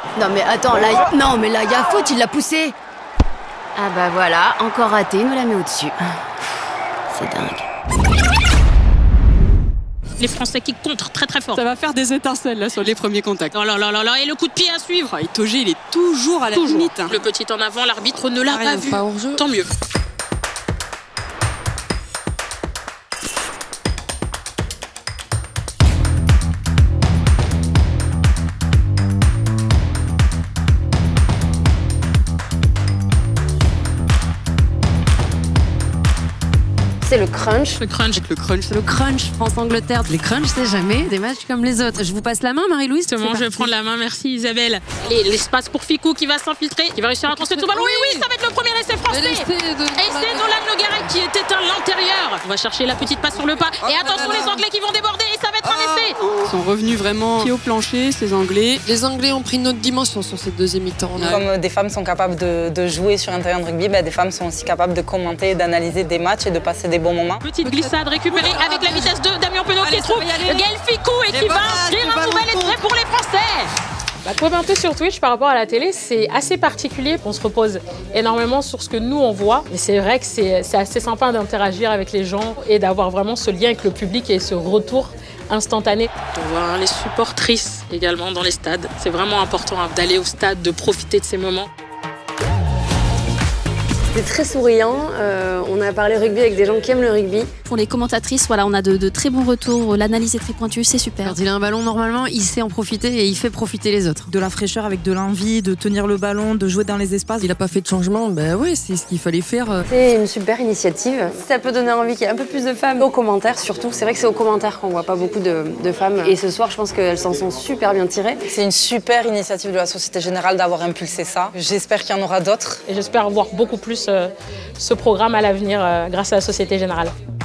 Non mais attends, là... Non mais là, il y a faute, il l'a poussé. Ah bah voilà, encore raté, il nous la met au-dessus. C'est dingue. Les Français qui contrent très très fort. Ça va faire des étincelles là sur les premiers contacts. Oh là là là là, et le coup de pied à suivre. Et Togé, il est toujours à la limite. Le petit en avant, l'arbitre ne l'a pas vu. Pas hors jeu. Tant mieux. C'est le crunch. Le crunch. Le crunch. Le crunch France-Angleterre. Les crunchs, c'est jamais des matchs comme les autres. Je vous passe la main, Marie-Louise. Justement, je vais prendre la main, merci Isabelle. Allez, l'espace pour Ficou qui va s'infiltrer, qui va réussir à transmettre son ballon. Oui, oui, ça va être le premier essai français. Et c'est Nolan Le Garec qui est éteint à l'intérieur. On va chercher la petite passe sur le pas. Et attention, les Anglais qui vont déborder et ça va être un essai. Ils sont revenus vraiment pied au plancher, ces Anglais. Les Anglais ont pris une autre dimension sur cette deuxième mi-temps. Comme des femmes sont capables de jouer sur un terrain de rugby, des femmes sont aussi capables de commenter, d'analyser des matchs et de passer des bons moments. Petite glissade récupérée avec la vitesse de Damien Penaud qui trouve Gaël Ficou et qui va inscrire un nouvel essai pour les Français. Commenter sur Twitch par rapport à la télé, c'est assez particulier. On se repose énormément sur ce que nous, on voit. Mais c'est vrai que c'est assez sympa d'interagir avec les gens et d'avoir vraiment ce lien avec le public et ce retour instantané. On voit les supportrices également dans les stades. C'est vraiment important d'aller au stade, de profiter de ces moments. C'était très souriant. On a parlé rugby avec des gens qui aiment le rugby. Pour les commentatrices, voilà, on a de très bons retours. L'analyse est très pointue, c'est super. Quand il a un ballon, normalement, il sait en profiter et il fait profiter les autres. De la fraîcheur avec de l'envie, de tenir le ballon, de jouer dans les espaces. Il n'a pas fait de changement, ouais, c'est ce qu'il fallait faire. C'est une super initiative. Ça peut donner envie qu'il y ait un peu plus de femmes aux commentaires, surtout. C'est vrai que c'est aux commentaires qu'on voit pas beaucoup de femmes. Et ce soir, je pense qu'elles s'en sont super bien tirées. C'est une super initiative de la Société Générale d'avoir impulsé ça. J'espère qu'il y en aura d'autres. Et j'espère voir beaucoup plus ce programme à l'avenir grâce à la Société Générale.